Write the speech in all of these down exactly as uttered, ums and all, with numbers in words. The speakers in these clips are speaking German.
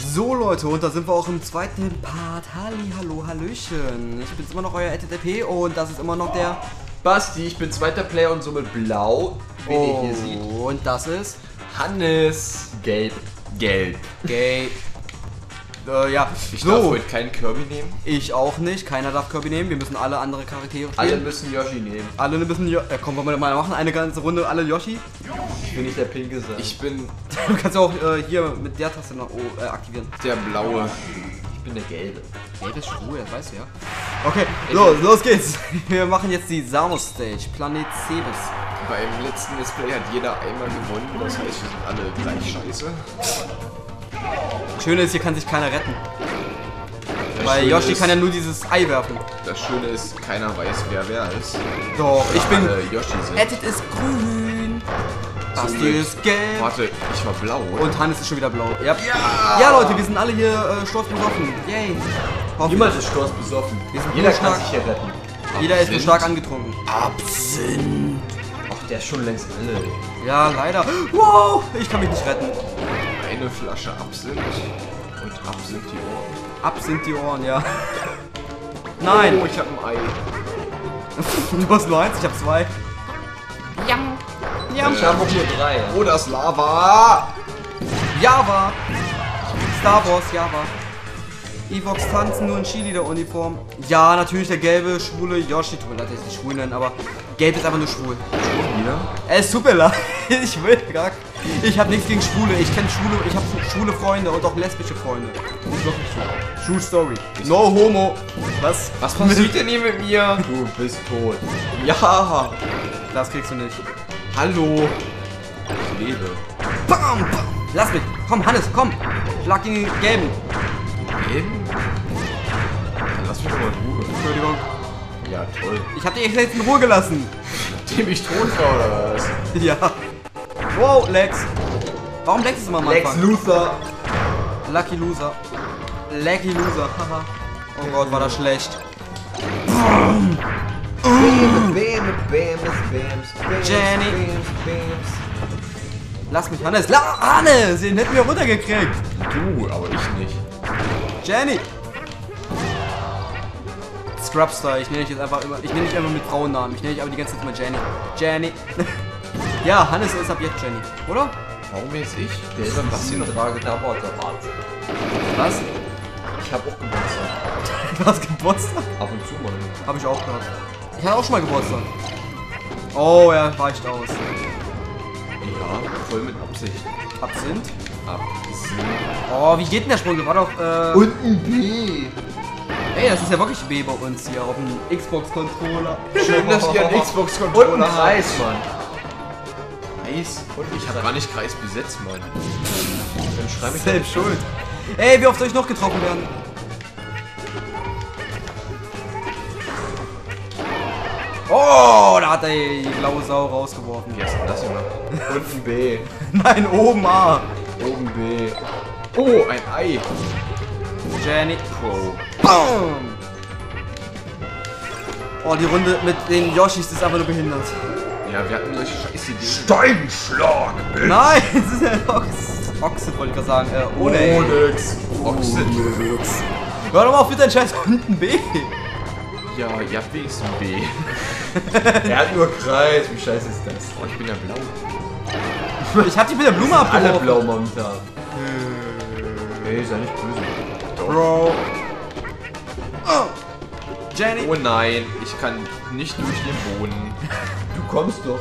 So Leute, und da sind wir auch im zweiten Part. Halli, hallo, hallöchen. Ich bin's immer noch, euer T T P, und das ist immer noch der Basti. Ich bin zweiter Player und somit blau, wie oh, ihr hier seht. Und das ist Hannes. Gelb. Gelb. Gay. Äh, ja. Ich so. darf heute keinen Kirby nehmen. Ich auch nicht. Keiner darf Kirby nehmen. Wir müssen alle andere Charaktere spielen. Alle müssen Yoshi nehmen. Alle müssen Yoshi. Äh, komm, wollen wir mal machen eine ganze Runde alle Yoshi? Ich bin nicht der Pinke sein. Ich bin Du kannst auch äh, hier mit der Taste noch oh, äh, aktivieren. der Blaue. Ich bin der Gelbe. Gelb ist schwul, das weißt du ja. Okay, los, los geht's. Wir machen jetzt die Samus Stage, Planet Cebes. Beim letzten Let's Play hat jeder einmal gewonnen. Das heißt, wir sind alle gleich scheiße. Das Schöne ist, hier kann sich keiner retten. Das Weil Schöne Yoshi ist, kann ja nur dieses Ei werfen. Das Schöne ist, keiner weiß, wer wer ist. Doch, ich bin. Alle Yoshi sind. Edit ist grün. Basti Somit- ist gelb. Warte, ich war blau, oder? Und Hannes ist schon wieder blau. Ja, Ja! ja Leute, wir sind alle hier äh, sturzbesoffen. Yay. Hoffen- Niemand ist sturzbesoffen. Wir sind Jeder nur kann stark. sich hier retten. Jeder ist nur Absinth? stark angetrunken. Absinth. Ach, der ist schon längst alle. Ja, leider. Wow, ich kann mich nicht retten. Eine Flasche Absinth und ab sind die Ohren. Ab sind die Ohren, ja. Nein. Oh, ich hab ein Ei. Du hast nur eins, ich hab zwei. Jam. Jam. Ich habe auch nur drei. Oh, das Lava! Java. Star Wars, Java. Evox tanzen nur in Cheerleader-Uniform. Ja, natürlich der gelbe, schwule Yoshi. Tut mir leid, dass ich nicht schwul nenne, aber gelb ist einfach nur schwul. Wieder? Es tut mir leid, ich will gar Ich habe nichts gegen Schwule. Ich kenne Schwule, ich habe schwule Freunde und auch lesbische Freunde. Das ist wirklich so. True Story. No homo. Was? Was passiert denn hier mit mir? Du bist tot. Ja! Das kriegst du nicht. Hallo! Ich lebe. Bam, bam. Lass mich. Komm, Hannes, komm. Schlag den gelben. Leben? Dann lass mich doch mal in Ruhe. Entschuldigung. Ja, toll. Ich hab dich jetzt in Ruhe gelassen. Dem ich tot war, oder was? Ja. Wow, Lex. Warum Lex ist immer am Anfang? Luthor! Lucky Loser. Lucky Loser. Haha. Oh Gott, war das schlecht. Bam, bam, bams, bams, Jenny. bams, bams. Lass mich, Hannes. La Hannes, den hätten wir runtergekriegt. Du, aber ich nicht. Jenny. Scrubstar, ich nenne dich jetzt einfach immer. Ich nenne dich einfach mit Frauennamen. Ich nenne dich aber die ganze Zeit immer Jenny. Jenny. Ja, Hannes ist ab jetzt Jenny, oder? Warum jetzt ich? Der ist ein Basti trage da war der Bart. Was? Ich hab auch Geburtstag. Du hast Geburtstag? Ab und zu mal. Hab ich auch gehabt. Ich hatte auch schon mal Geburtstag. Oh, er weicht aus. Ja, voll mit Absicht. Absinth? Absinth. Oh, wie geht denn der Sprung? Das war doch, äh... Und ein B. Ey, das ist ja wirklich B bei uns hier auf dem Xbox-Controller. Schön, dass ihr einen Xbox-Controller Und ein Kreis, habt. Mann. Kreis? Und ich hab gar nicht Kreis besetzt, Mann. Dann schreibe ich Selbst schuld. Ey, wie oft soll ich noch getroffen werden? Oh, da hat er die blaue Sau rausgeworfen. Wie hast du das gemacht? Und ein B. Nein, oben A. Oben B. Oh, ein Ei. Jenny. Pro. Bam! Oh, die Runde mit den Yoshis ist einfach nur behindert. Ja, wir hatten solche scheiß Ideen. Steinschlag! Nein, es ist ja Ox. Oxid wollte ich gerade sagen. Äh, ohne. Onyx. Oxid. Hör doch mal auf mit deinem scheiß unten B. Ja, ihr habt wenigstens ein B. Er hat nur Kreis, wie scheiße ist das? Oh, ich bin ja blau. Ich hab dich mit der Blume abgeworfen. Alle blau momentan. Ey, sei nicht böse. Bro. Oh. Jenny. Oh nein, ich kann nicht durch den Boden. Du kommst doch.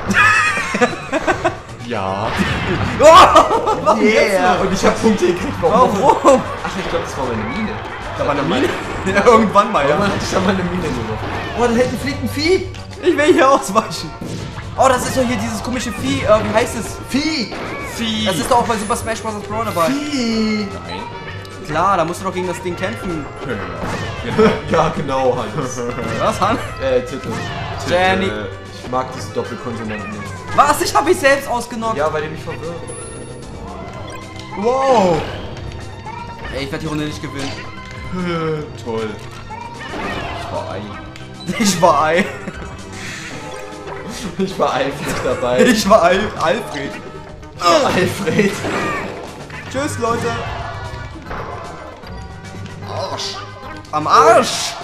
Ja. Oh, warum jetzt Yeah! noch? Und ich hab Punkte gekriegt. Warum? Warum? Ach, ich glaube, das war meine Mine. Da war eine Mine. Ja, irgendwann mal, ja. Warum hatte ich da meine Mine nur? Oh, da hinten fliegt ein Vieh. Ich will hier ausweichen. Oh, das ist doch hier dieses komische Vieh. Äh, wie heißt es? Vieh! Vieh. Das ist doch auch bei Super Smash Bros. Brawl dabei. Vieh! Nein. Klar, da musst du doch gegen das Ding kämpfen. Ja, genau, Hans. Was, Han? Äh, Titel. Jenny. Äh, Ich mag diese Doppelkonsonanten nicht. Was? Ich hab mich selbst ausgenockt. Ja, weil die mich verwirrt. Wow. Ey, ich werde die Runde nicht gewinnen. Toll. Ich war Ei. Ich war Ei. Ich war eifrig dabei. Ich war Al Alfred. Oh, Alfred. Tschüss, Leute. Arsch. Am Arsch.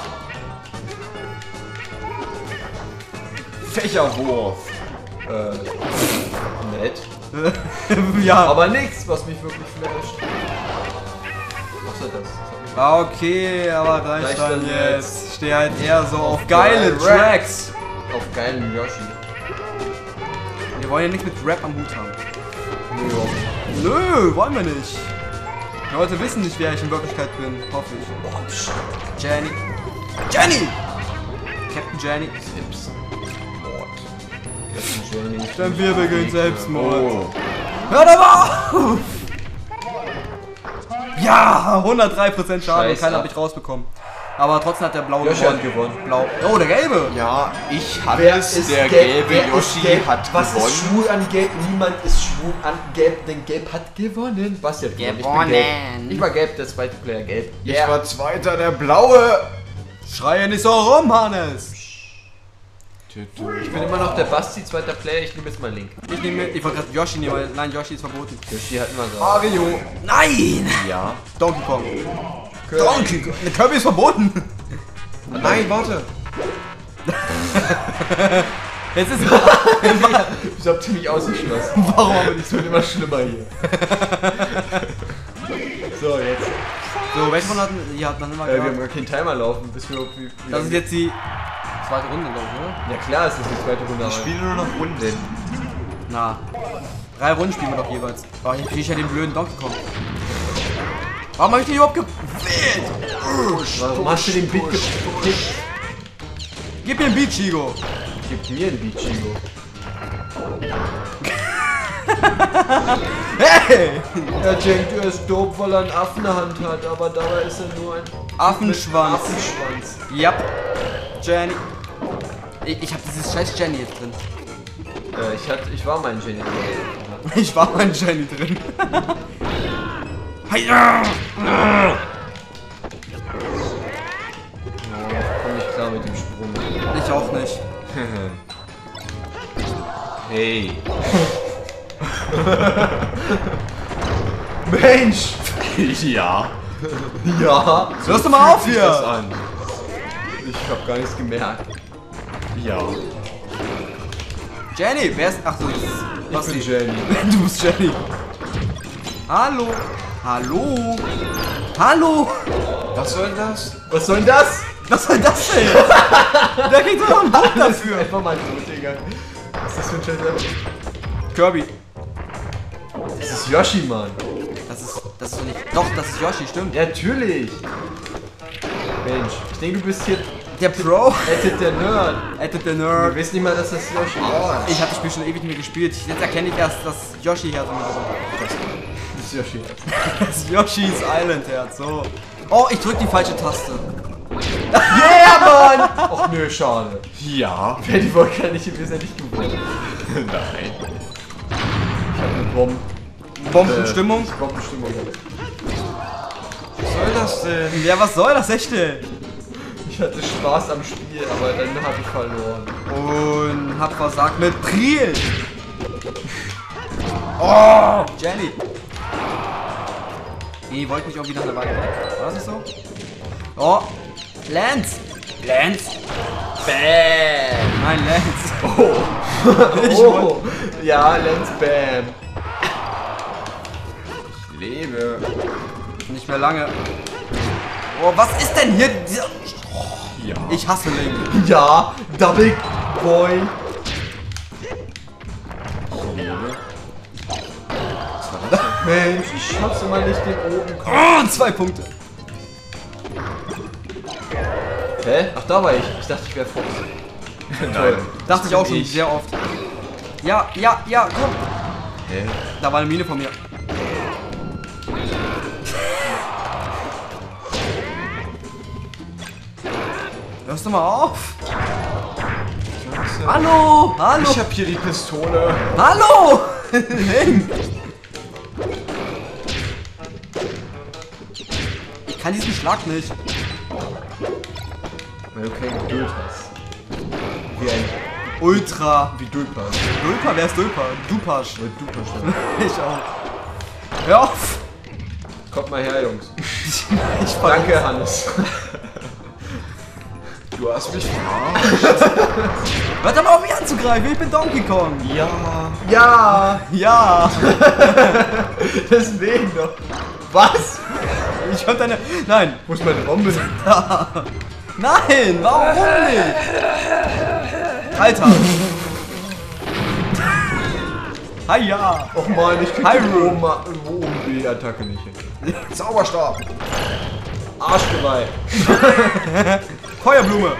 Fächerwurf. Äh, nett. Ja. Aber nichts, was mich wirklich flasht. Was ist das? Ah, okay, aber reicht Reicht dann dann jetzt. jetzt. Ich stehe halt eher so auf geile Geil, Tracks. Auf geilen Yoshi. Wir wollen ja nichts mit Rap am Hut haben. Nee, Nö, wollen wir nicht. Die Leute wissen nicht, wer ich in Wirklichkeit bin, hoffe ich. oh, psch. Jenny. Jenny! Captain Jenny. Selbstmord. Captain Jenny. Dann wir beginnen Selbstmord. Oh. Hör doch mal auf! Ja, hundertdrei Prozent Schaden und Scheiß keiner ab. hat mich rausbekommen. Aber trotzdem hat der Blaue Yoshi gewonnen. hat gewonnen. Blau. Oh, der Gelbe! Ja, ich hatte Wer es. ist Der gelb? gelbe Wer ist Yoshi gelb? hat Was gewonnen. ist schwul an gelb? Niemand ist schwul an gelb, denn gelb hat gewonnen. Was jetzt? Gewonnen. Ich bin gelb. Ich war gelb, der zweite Player gelb. Ich Yeah. war Zweiter, der Blaue. Schreie nicht so rum, Hannes! Ich bin immer noch der Basti, zweiter Player. Ich nehme jetzt mal Link. Ich nehme, ich wollte gerade Yoshi nehmen, weil nein, Yoshi ist verboten. Yoshi hat immer so. Mario. Nein! Ja. Donkey Kong. Donkey Kong. Ne, Kirby ist verboten. Nein, warte. Jetzt ist Ich hab ziemlich ausgeschlossen. Warum aber nicht Es wird immer schlimmer hier. So, jetzt. so. Welche von hatten? Ja, dann immer Äh, wir haben gerade. gar keinen Timer laufen, bis wir. Wie, wie Das ist jetzt die zweite Runde, glaube ich, oder? ja klar, es ist die zweite Runde. Ich aber- spiele nur noch Runden. Na. Drei Runden spielen wir doch jeweils. Oh, jetzt krieg ich ja den blöden Donkey Kong. Warum hab ich den überhaupt gewählt? Warum hast du den Beat gekickt? Gib mir einen Beat, Chigo. Gib mir den Beat, Chigo. Hey! Er denkt, er ist dope, weil er einen Affenhand hat, aber dabei ist er nur ein Affenschwanz. Affenschwanz. Ja. Jenny. Ich, ich hab dieses scheiß Jenny jetzt drin. Äh, ich, hatte, ich war mein Genie. Ich war mein Jenny drin. Oh, ich komm nicht klar mit dem Sprung. Ich auch nicht. Hey. Mensch! Ja. Ja. Hörst du mal auf Fühlt sich das hier! an. Ich hab gar nichts gemerkt. Ja. Jenny, wer ist. Ach so, das ist. Ich bin Jenny. Du bist Jenny. Hallo. Hallo. Hallo. Was soll das? Was soll denn das? Was soll das denn? Der kriegt doch noch einen Punkt dafür. Einfach mal tot, Digga. Was ist das für ein Scheiße? Kirby. Das ist Yoshi, Mann. Das ist. Das ist doch nicht. Doch, das ist Yoshi, stimmt. Ja, natürlich. Mensch, ich denke, du bist hier Der Pro. Edit der Nerd. Ettet der Du Nerd. weißt nicht mal, dass das Yoshi ist. Ich hab das Spiel schon ewig nicht mehr gespielt. Jetzt erkenne ich erst, dass Yoshi Herz und Das ist Yoshi. das Yoshi's Island Herz. So. Oh, ich drück die falsche Taste. Yeah, Mann! Och nö, schade. Ja. Wäre die Wolke nicht gewesen, hätte ich gewonnen. Nein. Ich hab eine Bombe. Bombenstimmung. Äh, Bombenstimmung. Was soll das denn? Ja, was soll das echt denn? Ich hatte Spaß am Spiel, aber dann habe ich verloren. Und hab versagt mit Priel. Oh, Jenny. Nee, wollte mich auch wieder eine Weile weg. War das nicht so? Oh, Lance. Lance. Bam! Nein, Lance. Oh! Ich Oh! Ja, Lance Bam! Ich lebe. Nicht mehr lange. Oh, was ist denn hier? dieser- Ja. Ich hasse Link. Ja, Double Boy! Mensch, ich schaff's immer nicht, den oben. Oh, zwei Punkte. Hä? Ach, da war ich. Ich dachte, ich wäre Fox. Nein. Dachte ich auch schon ich. sehr oft. Ja, ja, ja, komm. Hä? Da war eine Mine von mir. Hörst du mal auf? Hallo, hallo, Ich hab hier die Pistole. hallo. Link. Ich kann diesen Schlag nicht. Weil du keine Geduld hast. Wie ein. Ultra. Wie Dulpa. Dulpa, wer ist Dulpa? Dupasch. Weil Dulpa stand. Ich auch. Hör auf. Kommt mal her, Jungs. Ich Danke, Hannes. Du hast mich verarscht. Hört doch mal auf mich anzugreifen, ich bin Donkey Kong. Ja. Ja, Ja. deswegen doch. Was? Ich hab deine... Nein. Wo ist meine Bombe? Nein, warum nicht? Alter. Hi, ja. Och man, ich krieg Hi, die oben, oben die Attacke nicht hin. Zauberstab. Arschgeweih. Feuerblume.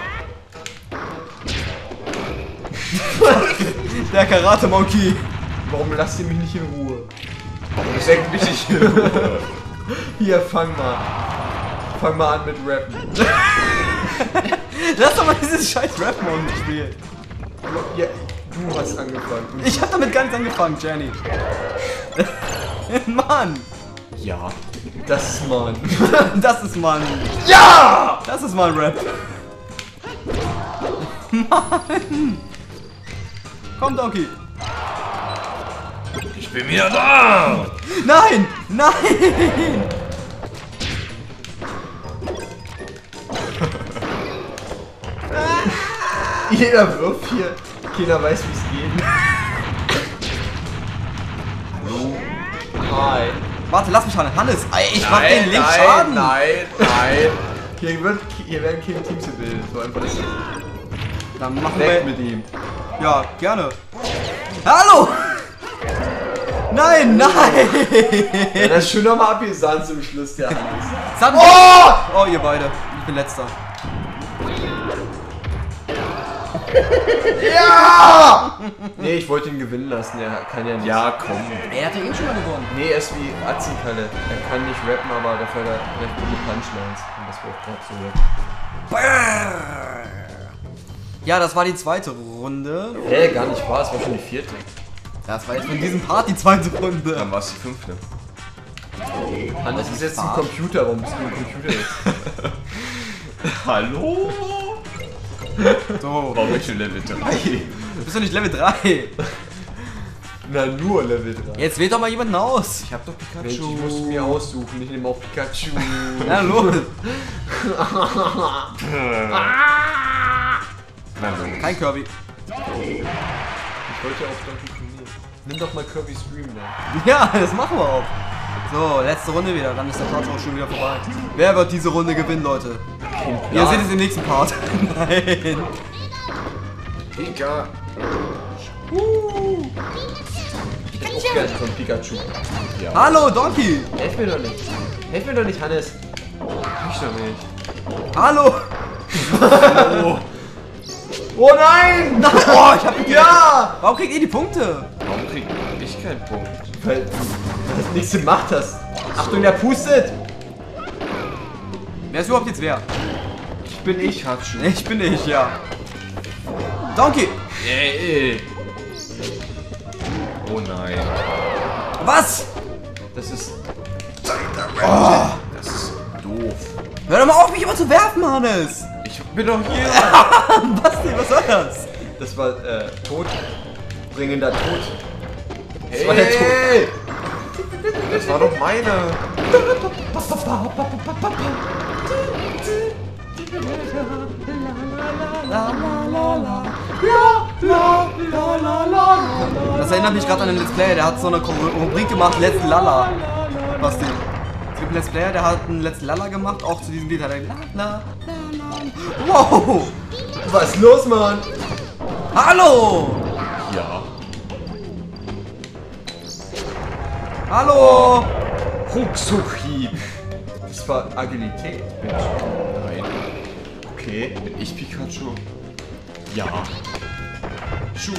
Der Karate Monkey. Warum lasst ihr mich nicht in Ruhe? Ich denke mich nicht in Ruhe. Hier, fang mal. Fang mal an mit Rappen. Lass doch mal dieses scheiß Rap-Mode spielen. Ja, du hast angefangen. Ich hab damit gar nicht angefangen, Jenny. Mann. Ja. Das ist Mann. Das ist Mann. Ja! Das ist mal ein Rap. Mann. Komm, Donkey. Ich bin wieder da. Nein! Nein! Jeder wirft hier. Keiner weiß, wie es geht. Hallo. Hi. Warte, lass mich ran. Hannes, ey, ich mach Nein, den Link nein, Schaden. nein, nein. Hier, wird, hier werden keine Teams gebildet. So einfach ist das. Dann machen Weg wir... mit ihm. Ja, gerne. Hallo! Nein, nein! Ja, das ist schön nochmal abgesandt zum Schluss, der Hannes. Sag mir- Oh! Oh, ihr beide. Ich bin letzter. Ja! Nee, ich wollte ihn gewinnen lassen. Er kann ja nicht. Ja, komm. Er hat ja eben schon mal gewonnen. Nee, er ist wie Azzi-Kalle. Er kann nicht rappen, aber dafür hat er recht gute Punchlines. Und das wird gerade so. Ja, das war die zweite Runde. Hä, gar nicht wahr, es war schon die vierte. Das war jetzt von diesem Part die zweite Runde. Dann war es die fünfte. Hannes ist jetzt ein Computer, warum bist du ein Computer jetzt? Hallo? So, Warum bin ich schon Level drei? bist du nicht Level drei? Na, nur Level drei. Jetzt wählt doch mal jemanden aus. Ich hab doch Mensch, Pikachu. ich musste mir aussuchen, ich nehme auch Pikachu. Na los. Na, los. Kein Kirby. Ich wollte auf Donkey Kong nehmen. Nimm doch mal Kirby Stream dann. Ja, das machen wir auch. So, letzte Runde wieder. Dann ist der Part auch schon wieder vorbei. Wer wird diese Runde gewinnen, Leute? Ihr seht es im nächsten Part. Nein. Pika. Ich hätte auch gerne von Pikachu. Ja. Hallo, Donkey. Helf mir doch nicht. Helf mir doch nicht, Hannes. Ich doch nicht. Hallo. Oh. Oh nein! Oh, ich hab... Ja! Warum kriegt ihr die Punkte? Warum krieg ich keinen Punkt? Weil du das nichts gemacht hast. Achtung, der pustet! Wer ist überhaupt jetzt wer? Ich bin ich. Pikachu. Ich bin ich, ja. Donkey. Ey. Oh nein. Was? Das ist. Oh. Das ist doof. Hör doch mal auf, mich immer zu werfen, Hannes. Ich bin doch hier. Basti, was soll das? Das war äh, Tod. Bringender Tod. Hey. war der Tod. Das war doch meine. Das erinnert mich gerade an den Let's Player, der hat so eine Rubrik gemacht, Let's Lala. Basti. Es gibt einen Let's Player, der hat einen Let's Lala gemacht, auch zu diesem Lied hat er la la la la. Wow! Was ist los, Mann? Hallo! Ja. Hallo! Ruckzuckhieb. Das war Agilität. Nein. Okay. Bin ich Pikachu? Ja. Schuh.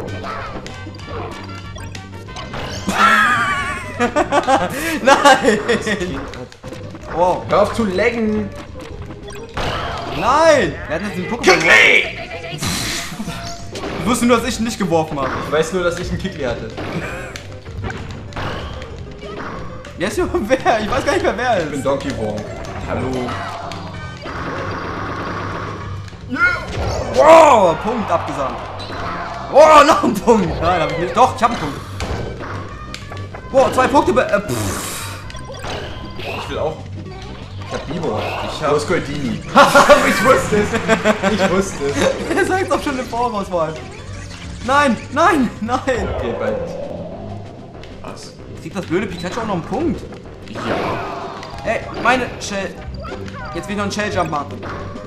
Nein! Wow. Hör auf zu laggen! Nein! Er hat jetzt den Pokémon. Ich wusste nur, dass ich ihn nicht geworfen habe. Ich weiß nur, dass ich einen Kickli hatte. Wer ist überhaupt wer? Ich weiß gar nicht mehr, wer Ich bin ist. Donkey Kong. Hallo. Wow! Punkt abgesandt. Oh, noch ein Punkt! Nein, hab ich nicht. Doch, ich hab einen Punkt. Wow, zwei Punkte. Be äh, pff. Ich will auch. Ich hab Goldini. Ich wusste es. Ich wusste es. Er sagt doch schon eine Vorauswahl. Nein, nein, nein. Geht bald. Was? Kriegt das blöde Pikachu auch noch einen Punkt? Ja. Ey, meine Shell. Jetzt will ich noch einen Shelljump machen.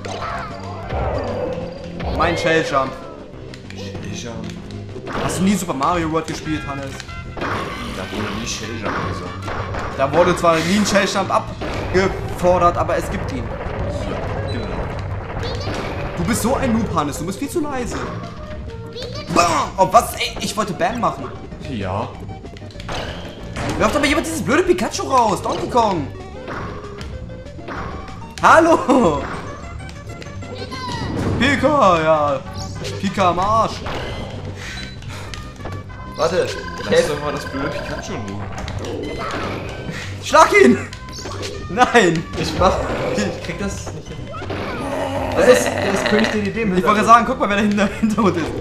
Mein Shelljump. Shelljump. Hast du nie Super Mario World gespielt, Hannes? Da wurde nie Shelljump gesagt. Da wurde zwar nie ein Shelljump abgefordert, aber es gibt ihn. Ja, genau. Du bist so ein Noob, Hannes. Du bist viel zu leise. Bam! Oh, was? Ey, ich wollte Bam machen. Ja. Wirft aber jemand dieses blöde Pikachu raus. Donkey Kong. Hallo. Pika, ja. Pika am Arsch. Warte. Lass doch mal das blöde Pikachu in Ruhe. Schlag ihn. Nein. Ich mach. Ich krieg das nicht hin. Das ist, das ist König D D D. Ich wollte sagen, guck mal, wer da hinter Hintergrund ist.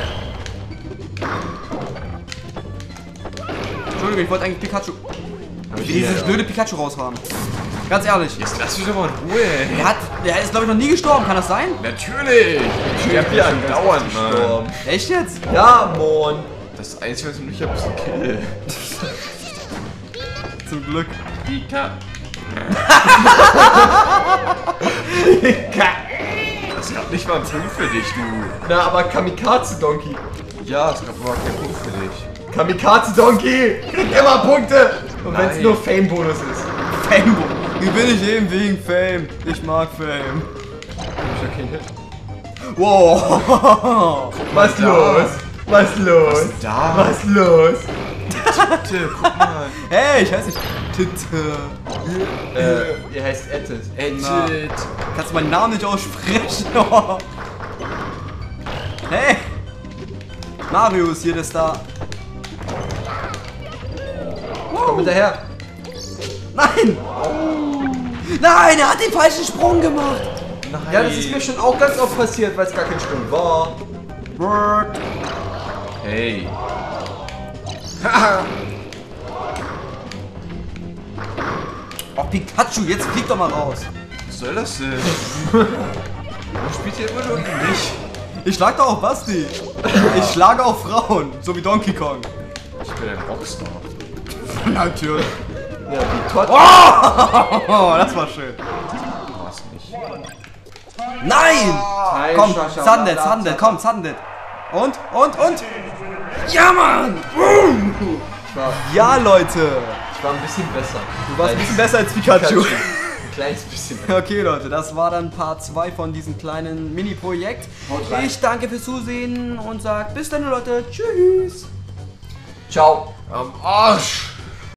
Entschuldigung, ich wollte eigentlich Pikachu. Hab ich Dieses hier, blöde Pikachu raushaben. Ganz ehrlich. Jetzt lass mich doch mal in Ruhe. Der, hat, der ist, glaube ich, noch nie gestorben. Kann das sein? Natürlich. Ich sterbe hier andauernd, Mann. Mann. Echt jetzt? Ja, Mann. Das Einzige, was ich nicht habe, ist ein Kill. Zum Glück. Pika. Das gab nicht mal einen Punkt für dich, du. Na, aber Kamikaze Donkey. Ja, es gab aber keinen Punkt für dich. Kamikaze Donkey kriegt immer Punkte. Und wenn es Nein. nur Fame-Bonus ist. Fame. Gewinne ich eben wegen Fame. Ich mag Fame. Ich hab keinen Hit. Wow. Was da. los? Was los? Was da? Was los? Bitte, guck mal. Hey, ich heiße nicht Titte. Äh, ihr heißt Etted. Edit. Kannst du meinen Namen nicht aussprechen? Oh. Hey. Mario ist hier der Star. Komm hinterher. Nein. Nein, er hat den falschen Sprung gemacht. Nein. Ja, das ist mir schon auch ganz oft passiert, weil es gar kein Sprung war. Word. Hey. Oh, Pikachu, jetzt flieg doch mal raus. Was soll das denn? Warum spielt ihr immer nur gegen mich? Ich schlag doch auch Basti. Ich schlage auch Frauen, so wie Donkey Kong. Ich bin ein Rockstar. Natürlich. Ja, wie Todd. Oh, das war schön. Du warst nicht. Nein! Teil Komm, Schascha, Sandet, bla, bla, Sandet, bla. komm, Sandet. Und, und, und. Ja, Mann! Ich war, Ja, Leute. ich war ein bisschen besser. Du warst ein bisschen besser als Pikachu. Ein kleines bisschen besser. Okay, Leute, das war dann Part zwei von diesem kleinen Mini-Projekt. Haut rein. Ich danke fürs Zusehen und sag bis dann, Leute. Tschüss. Ciao. Am Arsch!